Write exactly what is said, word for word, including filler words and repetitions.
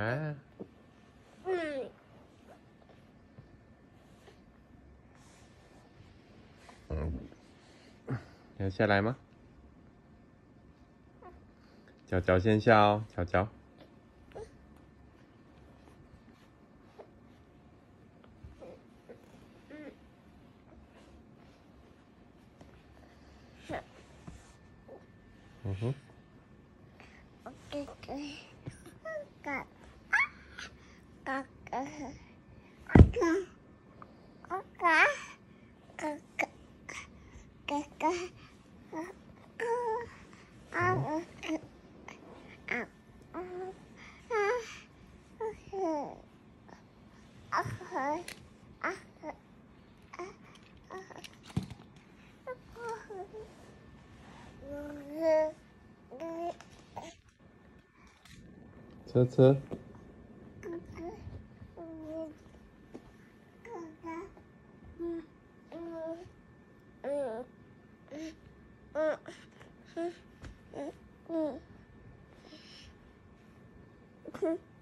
啊。 嗯。 嗯。要下来吗？脚脚先下哦，脚脚。嗯哼。 哥哥，哥哥，哥哥，哥哥，哥哥，哥哥，啊啊啊啊啊啊车车。 哥哥，嗯，哥哥，嗯嗯嗯嗯嗯嗯嗯嗯嗯。